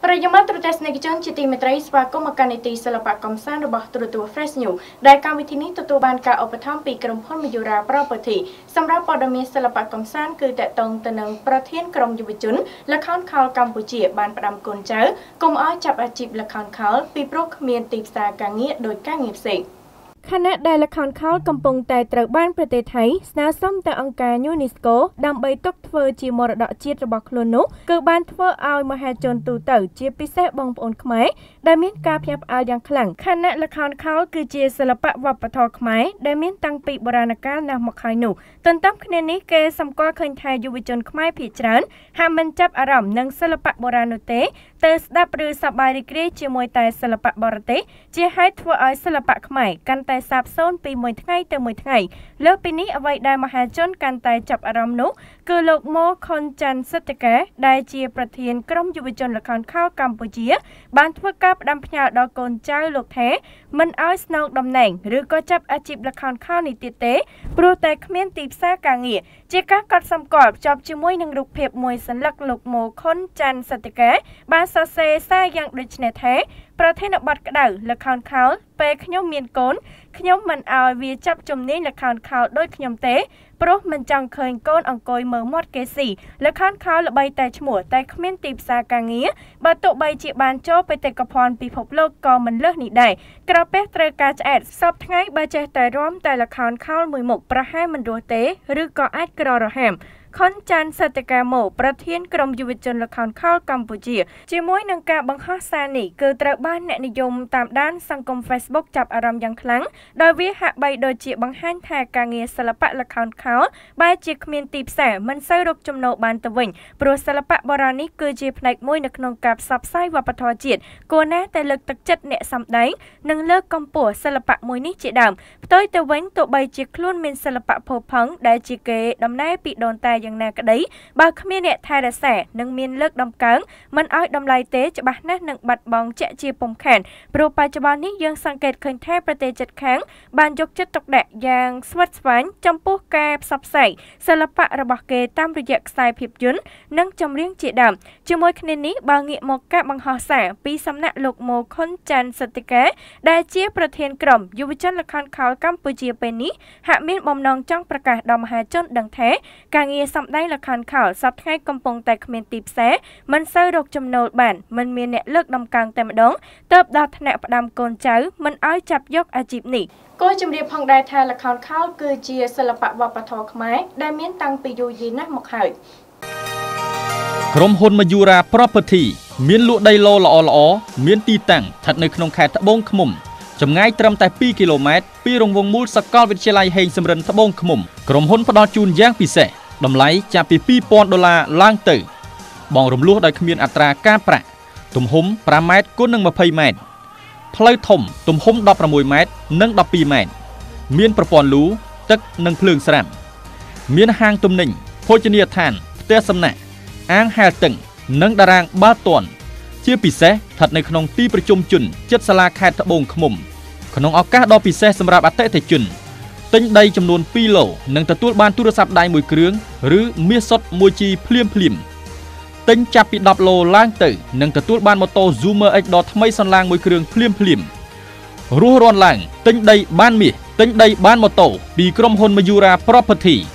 ប្រយមត្តប្រទេសនៃជនជាទីមេត្រីស្វាគមន៍មកកាន់នីតិសិល្បៈកំសាន្តរបស់ទូរទស្សន៍ Fresh News ដែលកម្មវិធីនេះទទួលបានការឧបត្ថម្ភពីក្រុមហ៊ុន Mayura Property សម្រាប់ព័ត៌មានសិល្បៈកំសាន្តគឺតកតងទៅនឹងប្រធានក្រុមយុវជនល្ខោនខោលកម្ពុជាបានផ្ដាំកូនចៅកុំឲ្យចាប់អាជីពល្ខោនខោលពីព្រោះគ្មានទីផ្សារការងារដោយការងារផ្សេងខណៈដែលល្ខោនខោលកំពុងតែត្រូវបានប្រទេសថៃស្នើសុំទៅអង្គការ UNESCO ដើម្បីទុកធ្វើជាមរតកជាតិរបស់ខ្លួននោះគឺបានធ្វើឲ្យមហាជនទូទៅជាពិសេសបងប្អូនខ្មែរដែលមានការភ្ញាក់ផ្អើលយ៉ាងខ្លាំងខណៈល្ខោនខោលគឺជាសិល្បៈវប្បធម៌ខ្មែរដែលមានតាំងពីបុរាណកាលណាស់មកហើយនោះទន្ទឹមគ្នានេះគេសម្គាល់ឃើញថាយុវជនខ្មែរភាគច្រើនហាក់មិនចាប់អារម្មណ៍នឹងសិល្បៈបុរាណនោះទេទៅស្ដាប់ឬសប្បាយរីករាយជាមួយតែសិល្បៈបរទេសជាហេតុធ្វើឲ្យសិល្បៈខ្មែរកាន់តែសាបសូន្យពីមួយថ្ងៃទៅមួយថ្ងៃលើពីនេះអ្វីដែលមហាជនកាន់តែចាប់អារម្មណ៍នោះគឺលោកម៉ូខុនច័ន្ទសិទ្ធិកាដែលជាប្រធានក្រុមយុវជនល្ខោនខោលកម្ពុជាបានធ្វើការផ្ដាំផ្ញើដល់កូនចៅលោកថាមិនឲ្យស្នងតំណែងឬក៏ចាប់អាជីពល្ខោនខោលនេះទៀតទេព្រោះតែគ្មានទីផ្សារការងារជាការកត់សម្គាល់ភ្ជាប់ជាមួយនឹងរូបភាពមួយសន្លឹកលោកម៉ូខុនច័ន្ទសិទ្ធិកាបានសរសេរសារយ៉ាងដូចនេះថាប្រធានបទក្តៅល្ខោនខោលពេលខ្ញុំមានកូនខ្ញុំមិនឲ្យវាចាប់ជំនាញល្ខោនខោលដូចខ្ញុំទេព្រោះមិនចង់ឃើញកូនអង្គុយមើលមាត់គេស៊ីល្ខោនខោលល្បីតែឈ្មោះតែគ្មានទីផ្សារការងារបើទោះបីជាបានចូលបេតិកភណ្ឌពិភពលោកក៏មិនលើសនេះដែរក្រពះត្រូវការឆ្អែតសពថ្ងៃបើចេះតែរាំតែល្ខោនខោលមួយមុខប្រហែលមិនរស់ទេឬក៏អាចក្ររហាមខុនច័ន្ទសិទ្ធិកាម៉ូប្រធានក្រុមយុវជនល្ខោនខោលកម្ពុជាជាមួយនឹងការបង្ហោះសារនេះគឺត្រូវបានអ្នកនិយមតាមដានសង្គម Facebook ចាប់អារម្មណ៍យ៉ាងខ្លាំងដោយវាហាក់បីដូចជាបង្ហាញថាការងារសិល្បៈល្ខោនខោលបែរជាគ្មានទីផ្សារមិនសូវរកចំណូលបានទៅវិញព្រោះសិល្បៈបុរាណនេះគឺជាផ្នែកមួយនៅក្នុងការផ្សព្វផ្សាយវប្បធម៌ជាតិគួរណាស់តែលើកទឹកចិត្តអ្នកសម្ដែងនិងលើកកម្ពស់សិល្បៈមួយនេះជាដើមផ្ទុយទៅវិញទោះបីជាខ្លួនមានសិល្បៈផូរផង់ដែលជាគេដំណើរពីដូនតាយ៉ាងណាក្តីបើគ្មានអ្នកថែរក្សានិងមានលើកដំកើងមិនឲ្យតម្លៃទេច្បាស់ណាស់នឹងបាត់បង់ជាក់ជាពុំខានព្រោះបច្ចុប្បន្ននេះយើងសង្កេតឃើញថាប្រទេសជិតខាងបានយកចិត្តទុកដាក់យ៉ាងស្វិតស្វាញចំពោះការផ្សព្វផ្សាយសិល្បៈរបស់គេតាមរយៈខ្សែភាពយន្តនិងចម្រៀងជាដើមជាមួយគ្នានេះបើងាកមកការបង្ហោះសារពីសំណាក់លោកម៉ូខុនច័ន្ទសិទ្ធិកាដែលជាប្រធានក្រុមយុវជនល្ខោនខោលកម្ពុជាពេលនេះហាក់មានបំណងចង់ប្រកាសដល់មហាជនដឹងថាការងារសម្ដែងល្ខោនខោលសប្តាហ៍ថ្ងៃកំពុងតែគ្មានទីផ្សារមិនសូវរកចំណូលបានមិនមានអ្នកលើកដំកើងតែម្ដងទើបដល់ថ្នាក់ផ្ដាំកូនចៅមិនឲ្យចាប់យកអាជីពនេះគួរជំរាបផងដែរថាល្ខោនខោលគឺជាសិល្បៈវប្បធម៌ខ្មែរដែលមានតាំងពីយូរយារណាស់មកហើយក្រុមហ៊ុន Mayura Property មានលក់ដីឡូល្អៗមានទីតាំងស្ថិតនៅក្នុងខេត្តត្បូងឃ្មុំចម្ងាយត្រឹមតែ2គីឡូម៉ែត្រពីរង្វង់មូលសាកលវិទ្យាល័យហេងសំរិនត្បូងឃ្មុំក្រុមហ៊ុនផ្ដល់ជូនយ៉ាងពិសេសតម្លៃចាប់ពី$2,000ឡើងទៅបងរំលោះដោយគ្មានអត្រាការប្រាក់ទំហំ5ម៉ែត្រគុណនឹង20ម៉ែត្រផ្លូវធំទំហំ16ម៉ែត្រនិង12ម៉ែត្រមានប្រព័ន្ធលូទឹកនិងភ្លើងស្រាប់មានហាងទំនិញភោជនីយដ្ឋានផ្ទះសំណាក់អាងហែលទឹកនិងតារាងបាល់ទាត់ជាពិសេសស្ថិតនៅក្នុងទីប្រជុំជនជិតសាលាខេត្តត្បូងឃ្មុំក្នុងឱកាសដ៏ពិសេសសម្រាប់អតិថិជនទិញដីចំនួន2ឡូនិងទទួលបានទូរស័ព្ទដៃ1គ្រឿងឬមាសសុទ្ធ 1G ភ្លាមទិញចាប់ពី10ឡូឡើងទៅនិងទទួលបានម៉ូតូ Zoomer X ដ៏ថ្មីសន្លាង1គ្រឿងភ្លាមរស់រាន់ឡើងទិញដីបានមាសទិញដីបានម៉ូតូពីក្រុមហ៊ុន Mayura Property